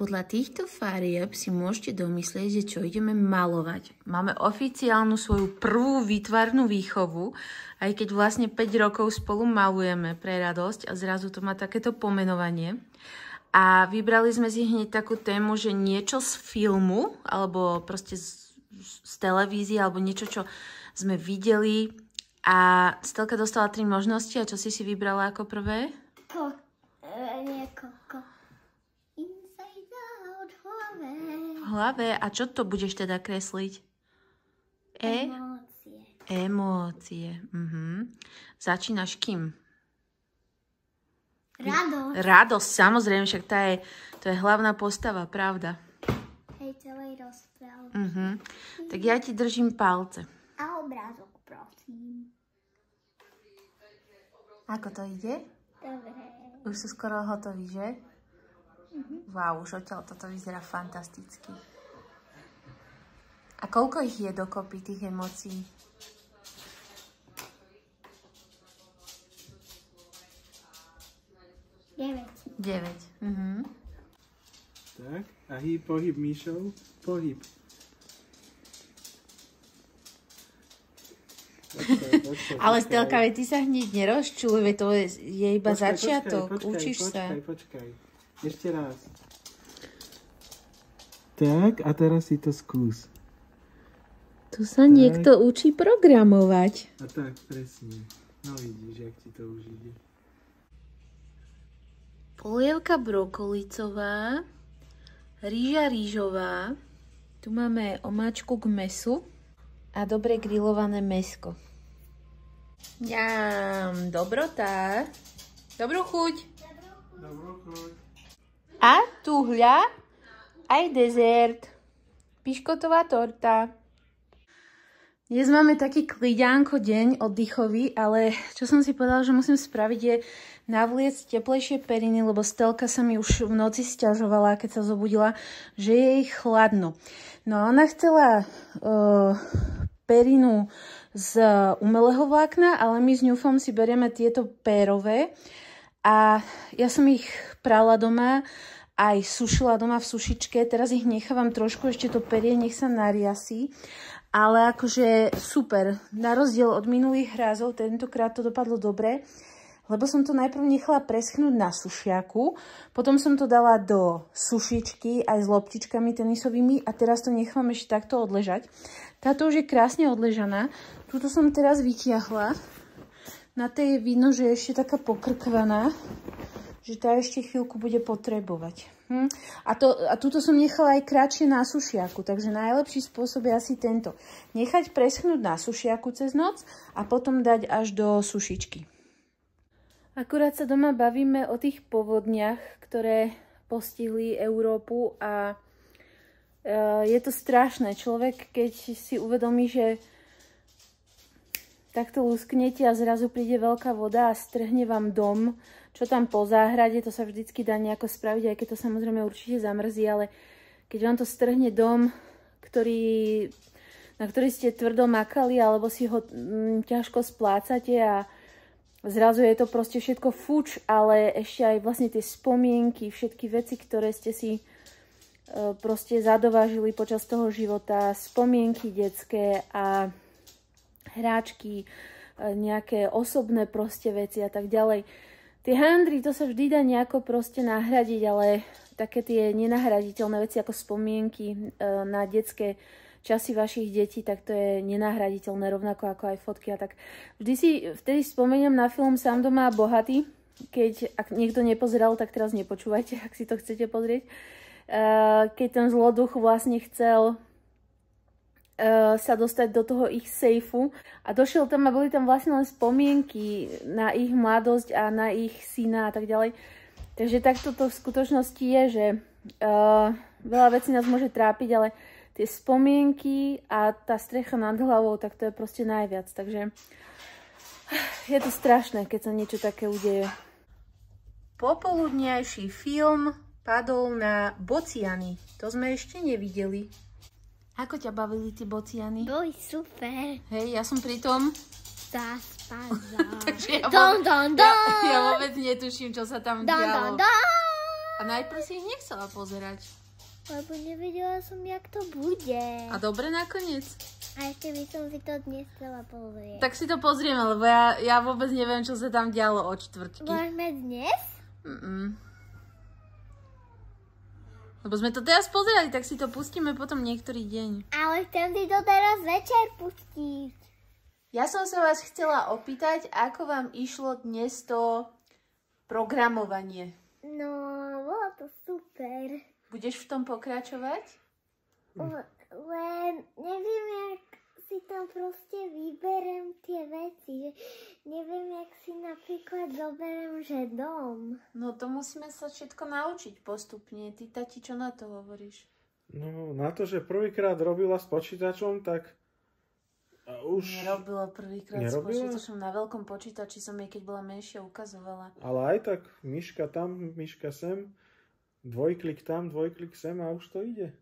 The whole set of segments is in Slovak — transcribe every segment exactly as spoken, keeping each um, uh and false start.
Podľa týchto farieb si môžete domyslieť, že čo ideme malovať. Máme oficiálnu svoju prvú výtvarnú výchovu, aj keď vlastne päť rokov spolu malujeme pre radosť a zrazu to má takéto pomenovanie. A vybrali sme si hneď takú tému, že niečo z filmu, alebo proste z, z televízie, alebo niečo, čo sme videli. A Stelka dostala tri možnosti. A čo si si vybrala ako prvé? Ko, e, nie, ko, ko. Inside out, hlave. Hlave. A čo to budeš teda kresliť? E? Emócie. Emócie. Mhm. Začínaš kým? Radosť. Radosť, samozrejme, však tá je, to je hlavná postava, pravda. Hej, celej rozprávky. Mhm. Tak ja ti držím palce. A obrázok, prosím. Ako to ide? Dobre. Už sú skoro hotoví, že? Mhm. Wow, už odtiaľ toto vyzerá fantasticky. A koľko ich je dokopy, tých emócií? deväť. deväť. Mhm. Tak, a hýb, pohyb myšou, pohyb. Počkaj, počkaj, Ale počkaj. Stelka, veď ty sa hneď nerozčuj, veď to je, je iba Počkaj, začiatok, počkaj, učíš počkaj, sa. Počkaj, počkaj, ešte raz. Tak, a teraz si to skús. Tu sa niekto učí programovať. A tak, presne. No vidíš, jak ti to už ide. Polievka brokolicová, rýža rýžová, tu máme omáčku k mäsu a dobre grillované mäsko. Ňam, dobrota. Dobrú chuť. Dobrú chuť. A tu hľa, aj dezert. Piškotová torta. Dnes máme taký kliďánko deň oddychový, ale čo som si povedala, že musím spraviť je navliecť teplejšie periny, lebo Stelka sa mi už v noci sťažovala, keď sa zobudila, že je jej chladno. No a ona chcela uh, perinu z umelého vlákna, ale my s ňufom si berieme tieto pérové a ja som ich prala doma, aj sušila doma v sušičke, teraz ich nechávam trošku, ešte to perie, nech sa nariasí. Ale akože super, na rozdiel od minulých rázov, tentokrát to dopadlo dobre, lebo som to najprv nechala preschnúť na sušiaku, potom som to dala do sušičky aj s loptičkami tenisovými a teraz to nechám ešte takto odležať. Táto už je krásne odležaná, túto som teraz vytiahla, na tej je vidno, že je ešte taká pokrkvaná, že tá ešte chvíľku bude potrebovať. Hm. A, to, a túto som nechala aj kratšie na sušiaku, takže najlepší spôsob je asi tento. Nechať preschnúť na sušiaku cez noc a potom dať až do sušičky. Akurát sa doma bavíme o tých povodniach, ktoré postihli Európu a e, je to strašné. Človek, keď si uvedomí, že takto lusknete a zrazu príde veľká voda a strhne vám dom, čo tam po záhrade, to sa vždycky dá nejako spraviť, aj keď to samozrejme určite zamrzí, ale keď vám to strhne dom, ktorý, na ktorý ste tvrdo makali, alebo si ho mm, ťažko splácate a zrazu je to proste všetko fuč, ale ešte aj vlastne tie spomienky, všetky veci, ktoré ste si e, proste zadovážili počas toho života, spomienky detské a hráčky, e, nejaké osobné proste veci a tak ďalej. Tie handry, to sa vždy dá nejako proste nahradiť, ale také tie nenahraditeľné veci ako spomienky e, na detské časy vašich detí, tak to je nenahraditeľné, rovnako ako aj fotky a tak. Vždy si vtedy spomeniem na film Sám doma bohatý, keď, ak niekto nepozeral, tak teraz nepočúvajte, ak si to chcete pozrieť. E, keď ten zloduch vlastne chcel Uh, sa dostať do toho ich sejfu a došiel tam a boli tam vlastne len spomienky na ich mladosť a na ich syna a tak ďalej. Takže takto to v skutočnosti je, že uh, veľa vecí nás môže trápiť, ale tie spomienky a tá strecha nad hlavou, tak to je proste najviac. Takže je to strašné, keď sa niečo také udeje. Popoludňajší film padol na bociany. To sme ešte nevideli. Ako ťa bavili tie bociany? Boli super. Hej, ja som pri tom Zaspadla. Takže ja, Don, vôbec, don, ja, don. ja vôbec netuším, čo sa tam Don, dialo. don, don. A najprv si ich nechcela pozerať. Lebo nevedela som, jak to bude. A dobre nakoniec? A ešte by som si to dnes chcela pozrieť. Tak si to pozrieme, lebo ja, ja vôbec neviem, čo sa tam dialo od štvrťky. Môžeme dnes? Mm-mm. Lebo sme to teraz pozerali, tak si to pustíme potom niektorý deň. Ale chcem si to teraz večer pustiť. Ja som sa vás chcela opýtať, ako vám išlo dnes to programovanie. No, bolo to super. Budeš v tom pokračovať? Le- Len neviem, jak si tam proste vyberem tie veci. Že neviem, jak si napríklad zoberem, že dom. No to musíme sa všetko naučiť postupne. Ty, tati, čo na to hovoríš? No, na to, že prvýkrát robila s počítačom, tak a už... Nerobila prvýkrát s Nerobila? počítačom. Na veľkom počítači som jej, keď bola menšia, ukazovala. Ale aj tak, myška tam, myška sem, dvojklik tam, dvojklik sem a už to ide.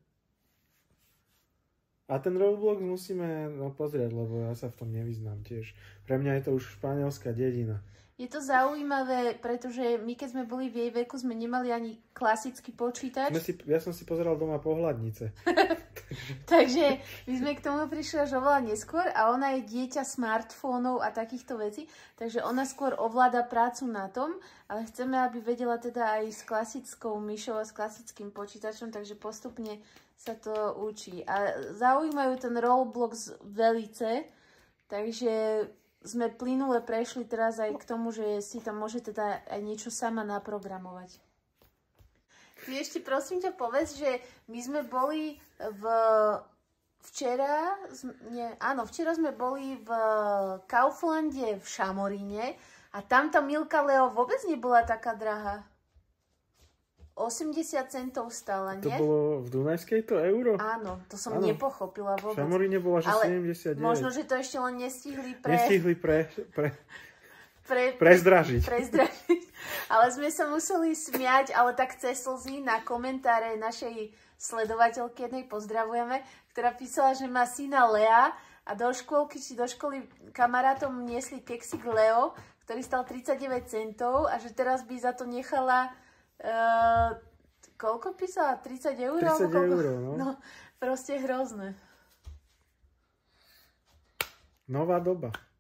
A ten Roblox musíme no, pozrieť, lebo ja sa v tom nevyznám tiež. Pre mňa je to už španielská dedina. Je to zaujímavé, pretože my, keď sme boli v jej veku, sme nemali ani klasický počítač. Sme si, ja som si pozeral doma pohľadnice. Takže my sme k tomu prišli až oveľa neskôr a ona je dieťa smartfónov a takýchto vecí, takže ona skôr ovláda prácu na tom, ale chceme, aby vedela teda aj s klasickou myšou a s klasickým počítačom, takže postupne sa to učí. A zaujímajú ten Roblox velice, takže sme plynule prešli teraz aj k tomu, že si tam môže teda aj niečo sama naprogramovať. Ty ešte prosím ťa povedz, že my sme boli v... Včera, nie, áno, včera sme boli v Kauflande v Šamoríne a tam tá Milka Leo vôbec nebola taká drahá. osemdesiat centov stála, nie? To bolo v Dunajskej to euro? Áno, to som Áno. nepochopila vôbec. V Šamoríne bola, že ale sedemdesiatdeväť. možno, že to ešte len nestihli pre... Nestihli pre, pre, pre, prezdražiť. prezdražiť. Ale sme sa museli smiať, ale tak cez slzy na komentáre našej sledovateľky jednej pozdravujeme, ktorá písala, že má syna Lea a do škôlky či do školy kamarátom niesli keksik Leo, ktorý stal tridsaťdeväť centov a že teraz by za to nechala uh, koľko písala? tridsať eur? tridsať eur, no. No, proste hrozné. Nová doba.